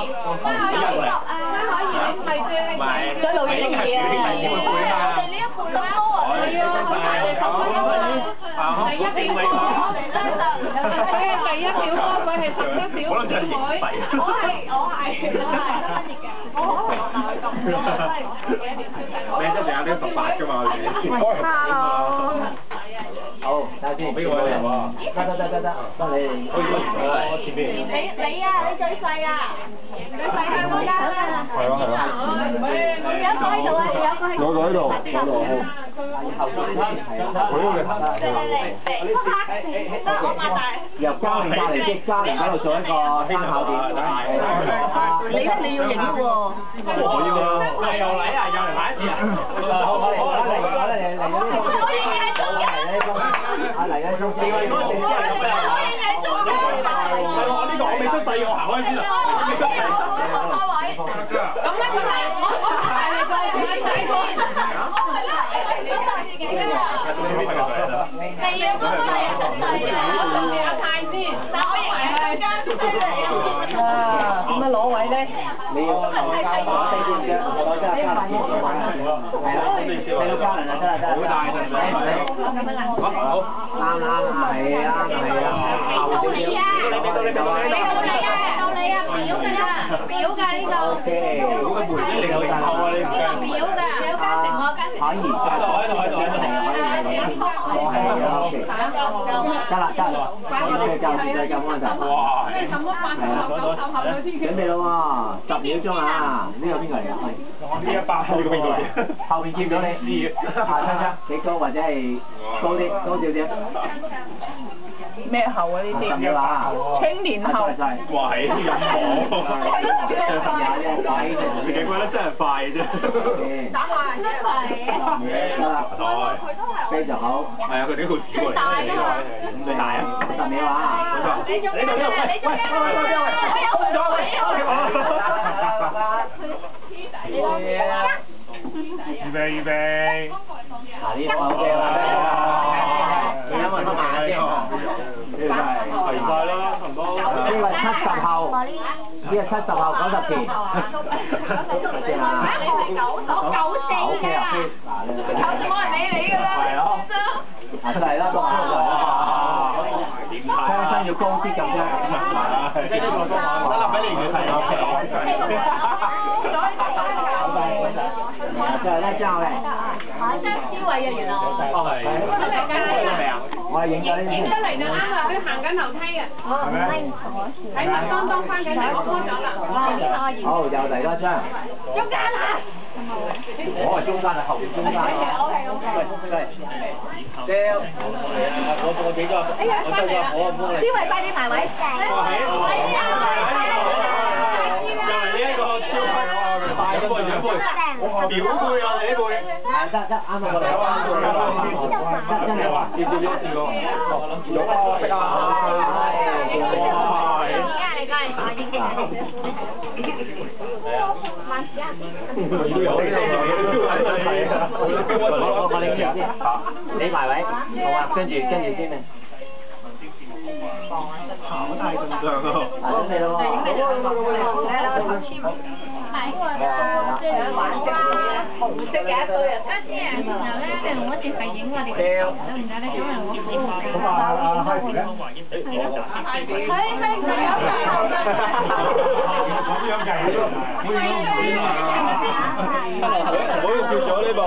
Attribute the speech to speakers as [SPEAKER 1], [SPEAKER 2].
[SPEAKER 1] 追路演嘅嘢啊！第一表哥，佢係11表妹，
[SPEAKER 2] 你一定有啲18㗎嘛？
[SPEAKER 3] 好，睇下先。邊個人喎？得你。我前邊。
[SPEAKER 1] 你啊，你最細啊，最細香嗰間啊。
[SPEAKER 3] 係咯。
[SPEAKER 1] 有一個喺度啊，有一個喺度。
[SPEAKER 3] 嗰度。後邊由嘉年隔離即嘉年嗰度做一個參考點。
[SPEAKER 1] 你要影喎。
[SPEAKER 2] 我要啊！又嚟啊！又嚟買一次啊！
[SPEAKER 3] 好嚟呢個
[SPEAKER 2] 我呢個我未出世，我行開先啦。
[SPEAKER 1] 咁咧佢係我係你個仔先，係啊，嗰個係細啊，阿太先，但我認為係間啊，點樣攞位咧？
[SPEAKER 3] 你要4點啫，我真係差唔多係啦，4到嘉年啊，得。好大陣味。好，啱啊，後少少。
[SPEAKER 1] 到你啊，表㗎呢個。
[SPEAKER 3] O K， 你有大後啊，你唔驚？
[SPEAKER 1] 表㗎，
[SPEAKER 3] 可以，得啦，再撳嗰陣。
[SPEAKER 2] 哇！
[SPEAKER 3] 準備咯喎，10秒鐘啊！呢個邊個嚟㗎？
[SPEAKER 2] 呢一百呢個邊個嚟？
[SPEAKER 3] 後面見到你，下幾高或者係高少啲？
[SPEAKER 1] 咩後啊？呢啲青年後。
[SPEAKER 2] 哇！係咁講，你覺得真係快啫。
[SPEAKER 1] 打下真係。
[SPEAKER 3] 得啦，非常好。
[SPEAKER 2] 係啊，佢哋好少過嚟。最大啊！10秒啊！
[SPEAKER 1] 你做咩啊？
[SPEAKER 2] 預備。
[SPEAKER 3] 呢個 OK 啦。你因為都慢啲。
[SPEAKER 2] 係快啦，差唔多。
[SPEAKER 3] 呢個70後，呢個70後90前。OK 啊，
[SPEAKER 1] 冇人理你㗎啦。
[SPEAKER 2] 係咯。
[SPEAKER 3] 出嚟啦，槍身要高啲咁啫。
[SPEAKER 2] 得啦，俾你睇
[SPEAKER 3] 就係咧，之後咧。
[SPEAKER 1] 思維啊，原來。
[SPEAKER 3] 我係影咗呢啲。
[SPEAKER 1] 影得嚟就啱啦，佢行緊樓梯啊。喺麥當翻緊嚟，我搬咗啦。
[SPEAKER 3] 好，又嚟多張。
[SPEAKER 1] 中間啊！
[SPEAKER 3] 我係中間啊，後邊中間。掉。我幾個？
[SPEAKER 1] 思維快啲埋位。
[SPEAKER 2] 又嚟呢一個超級大嘅獎杯，表杯啊！你呢杯。
[SPEAKER 3] 得啱啊！我嚟真係話，試過。有啊！食啊！哇！
[SPEAKER 1] 你過嚟，我影慢啲啊！
[SPEAKER 3] 我領先，你埋位，好啊，跟住先啊。
[SPEAKER 2] 好大陣仗啊！
[SPEAKER 3] 準備咯
[SPEAKER 1] 紅色嘅一堆人，啱先然後咧，即係我一直係影我哋嘅，點解咧？因為我係係佢
[SPEAKER 2] 咁樣計，唔好叫咗呢部。